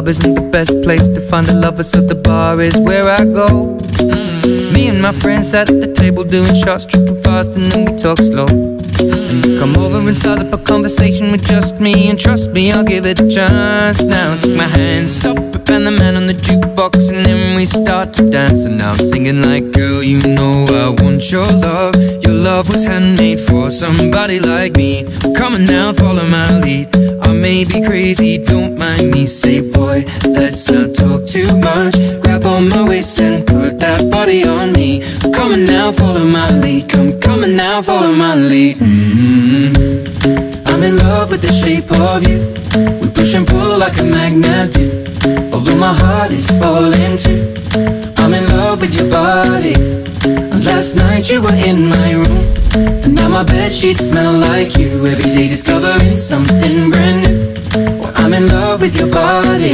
club isn't the best place to find a lover, so the bar is where I go. Me and my friends sat at the table doing shots, tripping fast, and then we talk slow. And you come over and start up a conversation with just me, and trust me, I'll give it a chance. Now take my hand, stop it, and the man on the jukebox, and then we start to dance. And now I'm singing like, girl, you know I want your love. Your love was handmade for somebody like me. Come on now, follow my lead. I may be crazy, don't mind me. Say, boy, let's not talk too much. Grab on my waist and put that body on me. Come on now, follow my lead. Come on now, follow my lead. I'm in love with the shape of you. We push and pull like a magnet do. Although my heart is falling too, I'm in love with your body. And last night you were in my room, and now my bedsheets smell like you. Every day discovering something brand new. Well, I'm in love with your body.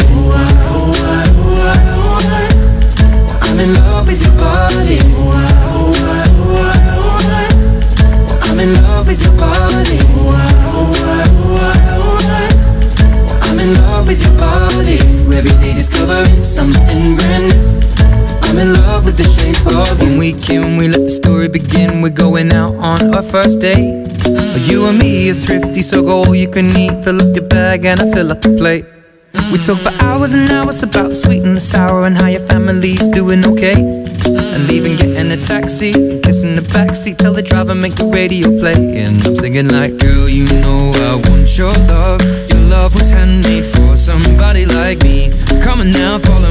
I'm in love with your body. I'm in love with your body. I'm in love with your body. Every day discovering something brand new. I'm in love with the shape of you. When we came, we let the story begin. We're going out on our first date. You and me are thrifty, so go all you can eat. Fill up your bag and I fill up the plate. We talk for hours and hours about the sweet and the sour, and how your family's doing okay. And leaving, getting a taxi, kissing the backseat, tell the driver make the radio play. And I'm singing like, girl, you know I want your love. Your love was handmade for somebody like me. Come on now, follow